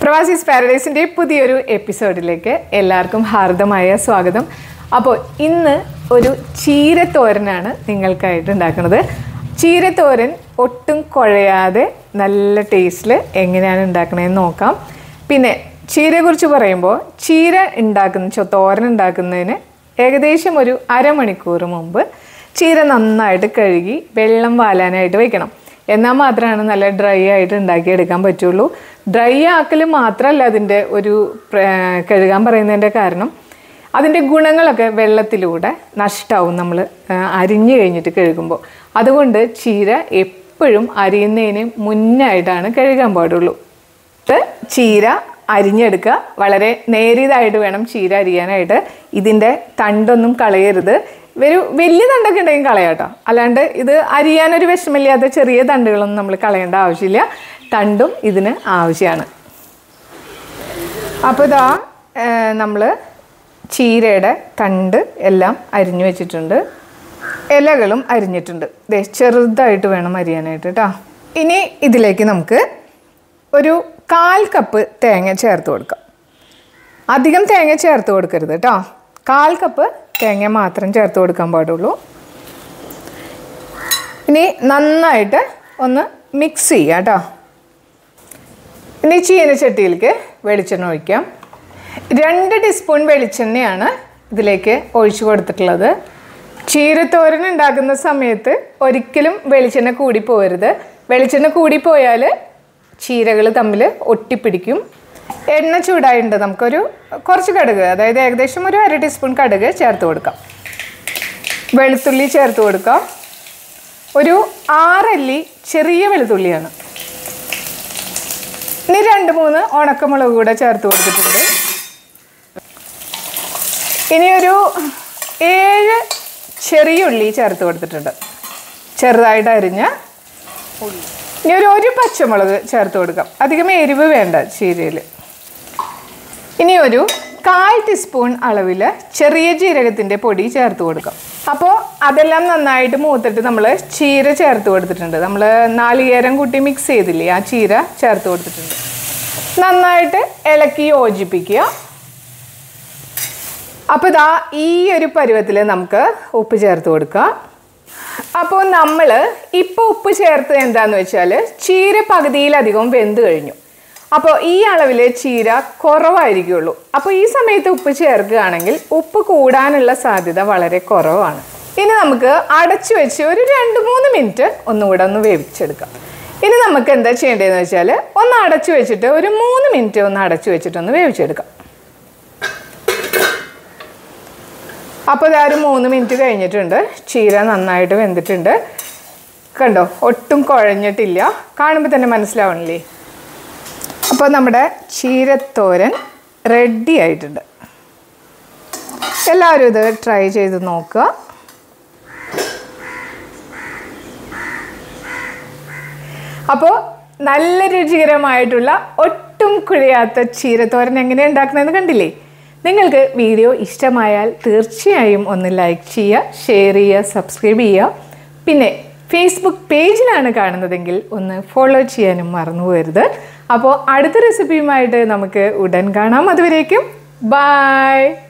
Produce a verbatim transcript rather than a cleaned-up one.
പ്രവാസീസ് പാരഡൈസിൻ്റെ പുതിയൊരു എപ്പിസോഡിലേക്ക് എല്ലാവർക്കും ഹാർദമായ സ്വാഗതം. അപ്പോൾ ഇന്ന് ഒരു ചീരത്തോരനാണ് നിങ്ങൾക്കായിട്ട് ഉണ്ടാക്കുന്നത്. ചീരത്തോരൻ ഒട്ടും കുഴയാതെ നല്ല ടേസ്റ്റിൽ എങ്ങനെയാണ് ഉണ്ടാക്കണതെന്ന് നോക്കാം. പിന്നെ ചീരയെക്കുറിച്ച് പറയുമ്പോൾ ചീര ഉണ്ടാക്കുന്ന തോരൻ ഉണ്ടാക്കുന്നതിന് ഏകദേശം ഒരു അരമണിക്കൂർ മുമ്പ് ചീര നന്നായിട്ട് കഴുകി വെള്ളം വാലാനായിട്ട് വയ്ക്കണം. എന്നാൽ മാത്രമാണ് നല്ല ഡ്രൈ ആയിട്ട് ഉണ്ടാക്കിയെടുക്കാൻ പറ്റുള്ളൂ. ഡ്രൈ ആക്കൽ മാത്രമല്ല അതിൻ്റെ ഒരു കഴുകാൻ പറയുന്നതിൻ്റെ കാരണം, അതിൻ്റെ ഗുണങ്ങളൊക്കെ വെള്ളത്തിലൂടെ നഷ്ടമാവും നമ്മൾ അരിഞ്ഞു കഴിഞ്ഞിട്ട് കഴുകുമ്പോൾ. അതുകൊണ്ട് ചീര എപ്പോഴും അരിയുന്നതിന് മുന്നായിട്ടാണ് കഴുകാൻ പാടുള്ളൂ. ചീര അരിഞ്ഞെടുക്കുക. വളരെ നേരിയതായിട്ട് വേണം ചീര അരിയാനായിട്ട്. ഇതിൻ്റെ തണ്ടൊന്നും കളയരുത്. ഒരു വലിയ തണ്ടൊക്കെ ഉണ്ടെങ്കിൽ കളയാം കേട്ടോ. അല്ലാണ്ട് ഇത് അരിയാനൊരു വിഷമില്ലാത്ത ചെറിയ തണ്ടുകളൊന്നും നമ്മൾ കളയേണ്ട ആവശ്യമില്ല. തണ്ടും ഇതിന് ആവശ്യമാണ്. അപ്പോൾ ഇതാ നമ്മൾ ചീരയുടെ തണ്ട് എല്ലാം അരിഞ്ഞു വെച്ചിട്ടുണ്ട്. ഇലകളും അരിഞ്ഞിട്ടുണ്ട്. ദേ ചെറുതായിട്ട് വേണം അരിയാനായിട്ട് കേട്ടോ. ഇനി ഇതിലേക്ക് നമുക്ക് ഒരു കാൽ കപ്പ് തേങ്ങ ചേർത്ത് കൊടുക്കാം. അധികം തേങ്ങ ചേർത്ത് കൊടുക്കരുത് കേട്ടോ. കാൽ കപ്പ് തേങ്ങ മാത്രം ചേർത്ത് കൊടുക്കാൻ പാടുള്ളൂ. ഇനി നന്നായിട്ട് ഒന്ന് മിക്സ് ചെയ്യാം കേട്ടോ. ഇനി ചീനച്ചട്ടിയിലേക്ക് വെളിച്ചെണ്ണ ഒഴിക്കാം. രണ്ട് ടീസ്പൂൺ വെളിച്ചെണ്ണയാണ് ഇതിലേക്ക് ഒഴിച്ചു കൊടുത്തിട്ടുള്ളത്. ചീരത്തോരൻ ഉണ്ടാക്കുന്ന സമയത്ത് ഒരിക്കലും വെളിച്ചെണ്ണ കൂടിപ്പോകരുത്. വെളിച്ചെണ്ണ കൂടിപ്പോയാൽ ചീരകൾ തമ്മിൽ ഒട്ടിപ്പിടിക്കും. എണ്ണ ചൂടായിട്ടുണ്ട്. നമുക്കൊരു കുറച്ച് കടുക്, അതായത് ഏകദേശം ഒരു അര ടീസ്പൂൺ കടുക് ചേർത്ത് കൊടുക്കാം. വെളുത്തുള്ളി ചേർത്ത് കൊടുക്കാം. ഒരു ആറല്ലി ചെറിയ വെളുത്തുള്ളിയാണ്. ഇനി രണ്ട് മൂന്ന് ഉണക്കമുളക് കൂടെ ചേർത്ത് കൊടുത്തിട്ടുണ്ട്. ഇനി ഒരു ഏഴ് ചെറിയ ഉള്ളി ചേർത്ത് കൊടുത്തിട്ടുണ്ട്, ചെറുതായിട്ട് അരിഞ്ഞ ഉള്ളി. ഇനി ഒരു ഒരു പച്ചമുളക് ചേർത്ത് കൊടുക്കാം. അധികം എരിവ് വേണ്ട ചീരയിൽ. ഇനി ഒരു കാൽ ടീസ്പൂൺ അളവിൽ ചെറിയ ജീരകത്തിൻ്റെ പൊടി ചേർത്ത് കൊടുക്കാം. അപ്പോൾ അതെല്ലാം നന്നായിട്ട് മൂത്തിട്ട് നമ്മൾ ചീര ചേർത്ത് കൊടുത്തിട്ടുണ്ട്. നമ്മൾ നാളികേരം കൂട്ടി മിക്സ് ചെയ്തില്ലേ, ആ ചീര ചേർത്ത് കൊടുത്തിട്ടുണ്ട്. നന്നായിട്ട് ഇളക്കി യോജിപ്പിക്കുക. അപ്പോൾ ഇതാ ഈ ഒരു പരുവത്തിൽ നമുക്ക് ഉപ്പ് ചേർത്ത് കൊടുക്കുക. അപ്പോൾ നമ്മൾ ഇപ്പോൾ ഉപ്പ് ചേർത്ത് എന്താണെന്ന് വെച്ചാൽ ചീര പകുതിയിലധികം വെന്ത് കഴിഞ്ഞു. അപ്പോൾ ഈ അളവിൽ ചീര കുറവായിരിക്കുള്ളൂ. അപ്പോൾ ഈ സമയത്ത് ഉപ്പ് ചേർക്കുകയാണെങ്കിൽ ഉപ്പ് കൂടാനുള്ള സാധ്യത വളരെ കുറവാണ്. ഇനി നമുക്ക് അടച്ചു വെച്ച് ഒരു രണ്ട് മൂന്ന് മിനിറ്റ് ഒന്നുകൂടെ ഒന്ന് വേവിച്ചെടുക്കാം. ഇനി നമുക്ക് എന്താ ചെയ്യേണ്ടതെന്ന് വെച്ചാൽ ഒന്ന് അടച്ചു വെച്ചിട്ട് ഒരു മൂന്ന് മിനിറ്റ് ഒന്ന് അടച്ചു വെച്ചിട്ടൊന്ന് വേവിച്ചെടുക്കാം. അപ്പോൾ ഇതാ ഒരു മൂന്ന് മിനിറ്റ് കഴിഞ്ഞിട്ടുണ്ട്. ചീര നന്നായിട്ട് വെന്തിട്ടുണ്ട്. കണ്ടോ, ഒട്ടും കുഴഞ്ഞിട്ടില്ല. കാണുമ്പോൾ തന്നെ മനസ്സിലാവണില്ലേ? അപ്പോൾ നമ്മുടെ ചീരത്തോരൻ റെഡി ആയിട്ടുണ്ട്. എല്ലാവരും ഇത് ട്രൈ ചെയ്ത് നോക്കുക. അപ്പോൾ നല്ല രുചികരമായിട്ടുള്ള ഒട്ടും കുഴയാത്ത ചീരത്തോരൻ എങ്ങനെയാണ് ഉണ്ടാക്കണമെന്ന് കണ്ടില്ലേ? നിങ്ങൾക്ക് വീഡിയോ ഇഷ്ടമായാൽ തീർച്ചയായും ഒന്ന് ലൈക്ക് ചെയ്യുക, ഷെയർ ചെയ്യുക, സബ്സ്ക്രൈബ് ചെയ്യുക. പിന്നെ ഫേസ്ബുക്ക് പേജിലാണ് കാണുന്നതെങ്കിൽ ഒന്ന് ഫോളോ ചെയ്യാനും മറന്നു പോകരുത്. അപ്പോൾ അടുത്ത റെസിപ്പിയുമായിട്ട് നമുക്ക് ഉടൻ കാണാം. അതുവരേക്കും ബൈ.